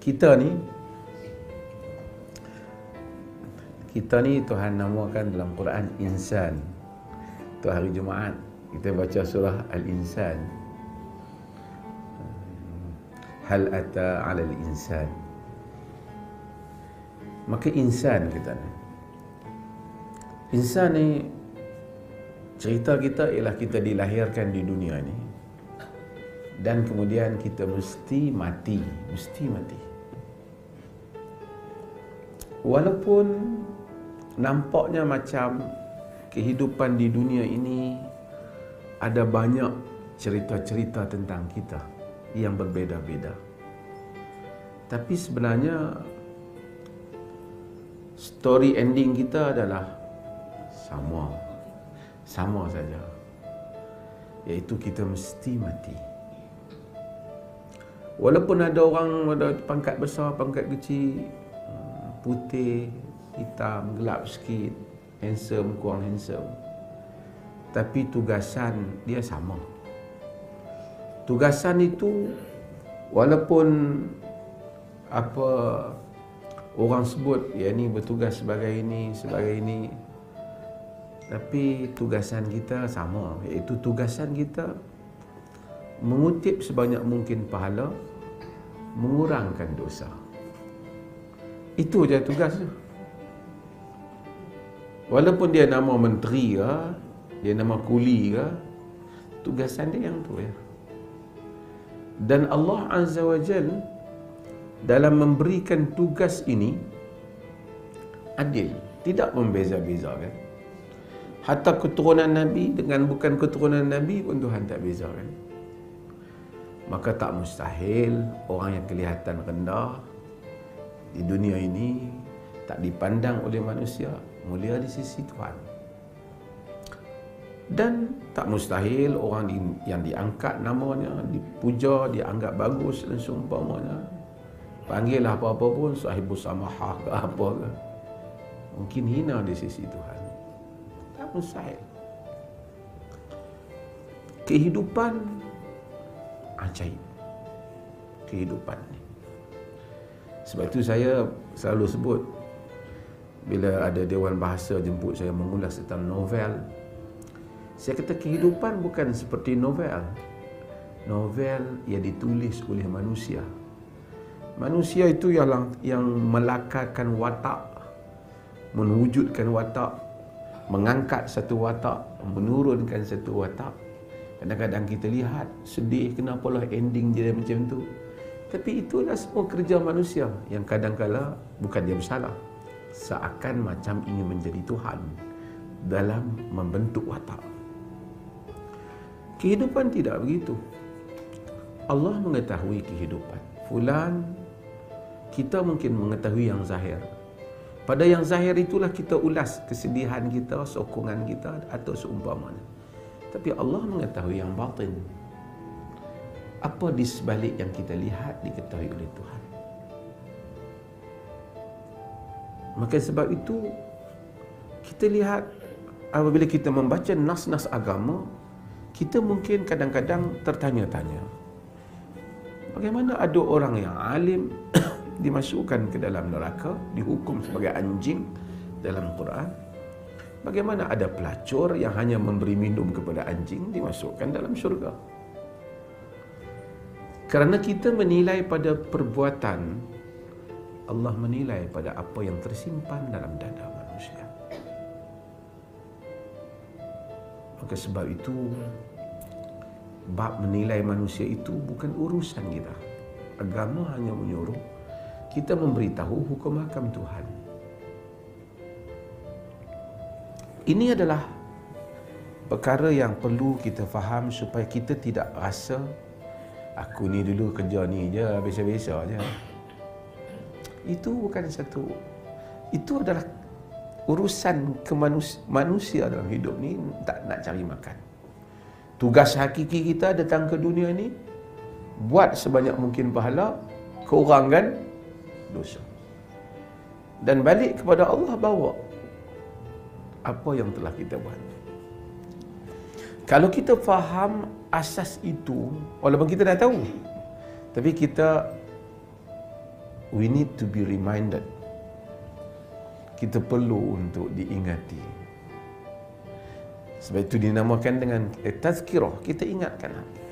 kita ni Tuhan namakan dalam Quran insan. Tu hari Jumaat kita baca surah Al-Insan. Hal ata 'alal insan. Maka insan kita ni. Insan ni cerita kita ialah kita dilahirkan di dunia ni dan kemudian kita mesti mati. Walaupun nampaknya macam kehidupan di dunia ini ada banyak cerita-cerita tentang kita yang berbeza-beza, tapi sebenarnya story ending kita adalah sama saja, iaitu kita mesti mati. Walaupun ada orang ada pangkat besar, pangkat kecil, putih, hitam, gelap sikit, handsome, kurang handsome, tapi tugasan dia sama. Tugasan itu walaupun apa orang sebut ya ni bertugas sebagai ini, tapi tugasan kita sama, iaitu tugasan kita mengutip sebanyak mungkin pahala, mengurangkan dosa. Itu je tugas tu. Walaupun dia nama menteri ke, dia nama kuli ke, tugasan dia yang tu ya. Dan Allah Azza wa Jal dalam memberikan tugas ini adil, tidak membeza-bezakan. Hatta keturunan Nabi dengan bukan keturunan Nabi pun Tuhan tak bezakan. Maka tak mustahil orang yang kelihatan rendah di dunia ini tak dipandang oleh manusia mulia di sisi Tuhan. Dan tak mustahil orang yang diangkat namanya, dipuja, dianggap bagus dan seumpamanya, panggillah apa-apa pun sahibus samahah ke apa ke, mungkin hina di sisi Tuhan. Tak mustahil. Kehidupan ajaib. Kehidupan ni. Sebab itu saya selalu sebut, bila ada Dewan Bahasa jemput saya mengulas tentang novel, saya kata kehidupan bukan seperti novel. Novel yang ditulis oleh manusia. Manusia itu yang melakarkan watak, mewujudkan watak, mengangkat satu watak, menurunkan satu watak. Kadang-kadang kita lihat sedih, kenapalah ending jadi macam tu. Tapi itulah semua kerja manusia yang kadang-kala bukan dia bersalah, seakan macam ingin menjadi Tuhan dalam membentuk watak. Kehidupan tidak begitu. Allah mengetahui kehidupan. Fulan, kita mungkin mengetahui yang zahir. Pada yang zahir itulah kita ulas kesedihan kita, sokongan kita atau seumpamanya. Tapi Allah mengetahui yang batin. Apa di sebalik yang kita lihat diketahui oleh Tuhan. Maka sebab itu kita lihat apabila kita membaca nas-nas agama, kita mungkin kadang-kadang tertanya-tanya, bagaimana ada orang yang alim dimasukkan ke dalam neraka, dihukum sebagai anjing dalam Quran? Bagaimana ada pelacur yang hanya memberi minum kepada anjing dimasukkan dalam syurga? Kerana kita menilai pada perbuatan, Allah menilai pada apa yang tersimpan dalam dada manusia. Maka sebab itu, bab menilai manusia itu bukan urusan kita. Agama hanya menyuruh kita memberitahu hukum hakam Tuhan. Ini adalah perkara yang perlu kita faham supaya kita tidak rasa aku ni dulu kerja ni je, biasa-biasa je. Itu bukan satu. Itu adalah urusan manusia dalam hidup ni tak nak cari makan. Tugas hakiki kita datang ke dunia ni, buat sebanyak mungkin pahala, kurangkan dosa. Dan balik kepada Allah, bawa apa yang telah kita buat. Kalau kita faham asas itu, walaupun kita dah tahu, tapi kita we need to be reminded. Kita perlu untuk diingati. Sebab itu dinamakan dengan tazkirah, kita ingatkan hati.